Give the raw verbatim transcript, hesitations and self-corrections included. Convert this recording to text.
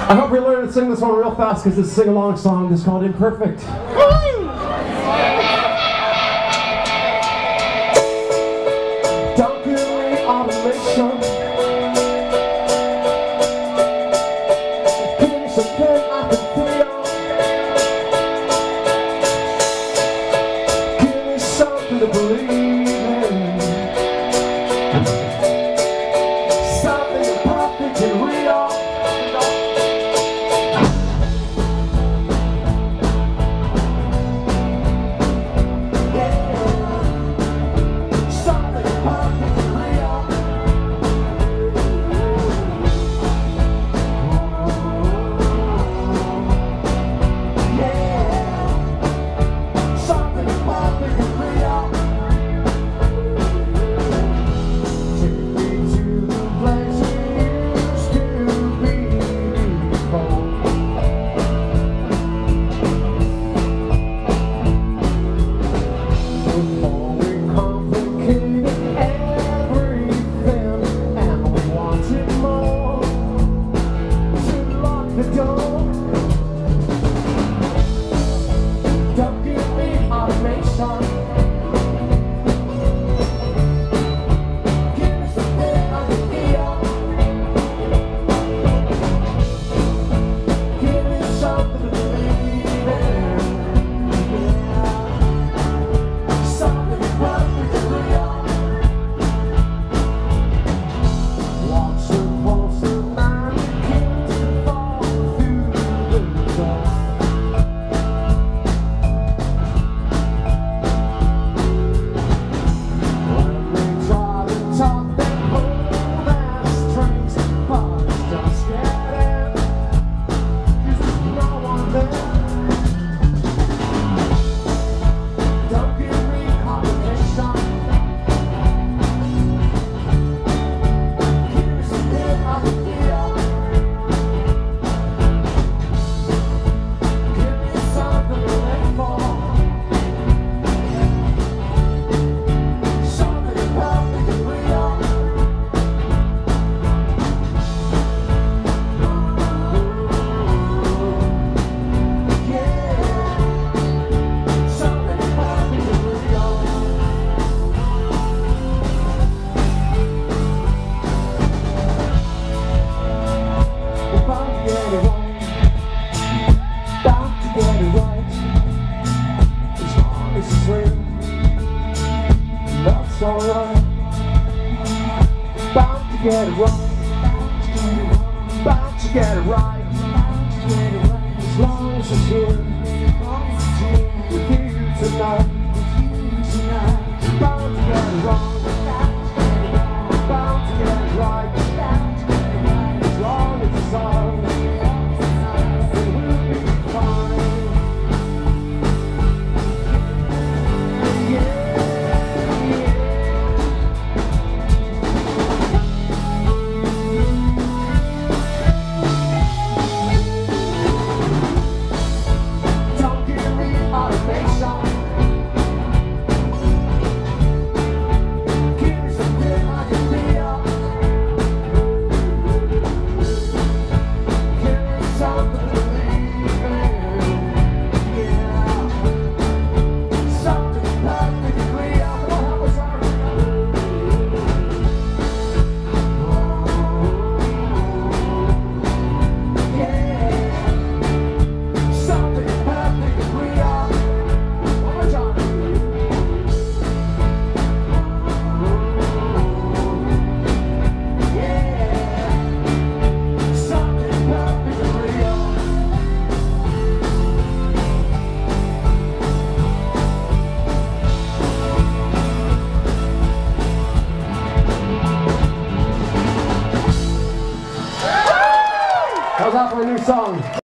I hope we learn to sing this one real fast because it's a sing-along song. It's called Imperfect. Don't give me automation. Give me something I can feel. Give me something to believe in. Something perfect and real. Don't give me automation. Give me something I can feel. Give me something to believe in. Yeah. Something perfect and real. Watch the pulse of mine begin to fall through the door. That's alright. Bound to get it right. Bound to get it right. As long as it's here with you tonight. Bound to get it wrong. Bound to get it right. As long as it's on, then we'll be fine. Yeah. How's that for a new song?